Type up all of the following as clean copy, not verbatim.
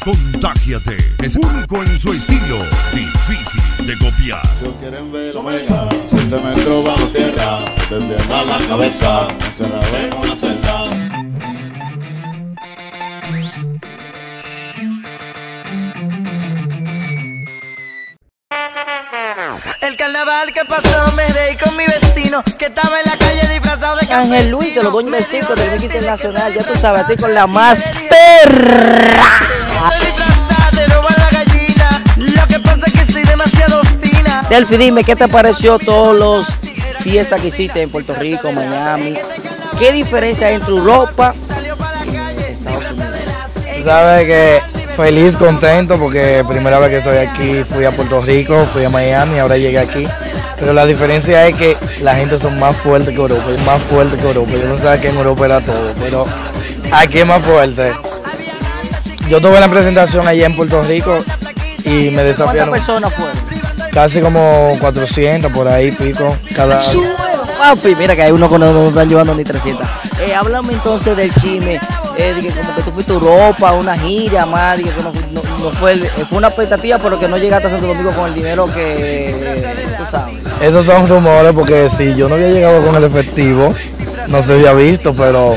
Contágiate. Es único en su estilo. Difícil de copiar. Si quieren ver Omega, 7 metros bajo tierra, desde a la cabeza, encerrado en una celda. El carnaval que pasó me reí con mi vecino que estaba en la calle disfrazado de Ángel Luis, de los dueños del circo del Mickey Internacional, ya tú sabes, estoy con la más perra. Lo que pasa es que soy demasiado fina. Delphi, dime, ¿qué te pareció todas las fiestas que hiciste en Puerto Rico, Miami? ¿Qué diferencia hay entre Europa y Estados Unidos? Sabes que feliz, contento, porque primera vez que estoy aquí fui a Puerto Rico, fui a Miami, ahora llegué aquí. Pero la diferencia es que la gente son más fuerte que Europa, es más fuerte que Europa. Yo no sabía que en Europa era todo, pero aquí es más fuerte. Yo tuve la presentación allá en Puerto Rico y me desafiaron. ¿Cuántas personas fueron? Casi como 400 por ahí pico cada. Papi, mira que hay uno que no están llevando ni 300. Háblame entonces del chisme, de que como que tú fuiste a Europa, una gira más, de que no fue una expectativa, pero que no llegaste a Santo Domingo con el dinero que tú sabes. Esos son rumores, porque si yo no había llegado con el efectivo, no se había visto, pero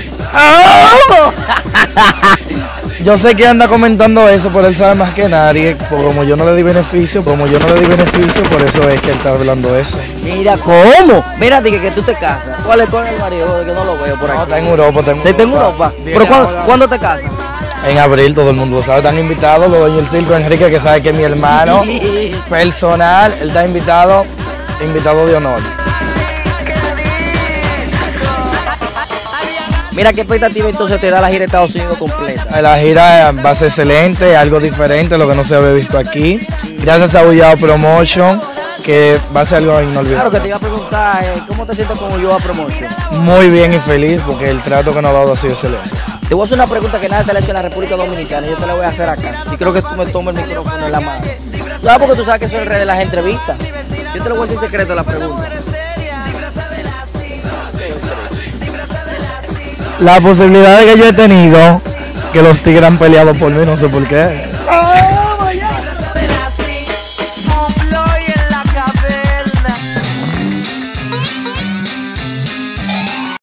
yo sé que anda comentando eso, pero él sabe más que nadie, como yo no le di beneficio, por eso es que él está hablando eso. Mira, ¿cómo? Mira, dije que tú te casas. ¿Cuál es el marido? Que no lo veo por aquí. No, está en Europa, ¿Está en Europa? ¿Pero cuándo te casas? En abril, todo el mundo lo sabe, están invitados, los dueños del circo, Enrique, que sabe que es mi hermano personal, él está invitado de honor. Mira, ¿qué expectativa entonces te da la gira de Estados Unidos completa? La gira va a ser excelente, algo diferente, lo que no se había visto aquí. Gracias a Ulloa Promotion, que va a ser algo inolvidable. Claro, que te iba a preguntar, ¿cómo te sientes con Ulloa Promotion? Muy bien y feliz, porque el trato que nos ha dado ha sido excelente. Te voy a hacer una pregunta que nadie te la ha hecho en la República Dominicana y yo te la voy a hacer acá. Y creo que tú me tomes el micrófono en la mano. ¿Sabes? Porque tú sabes que soy el rey de las entrevistas. Yo te lo voy a decir secreto la pregunta. La posibilidad de que yo he tenido, que los tigres han peleado por mí, no sé por qué.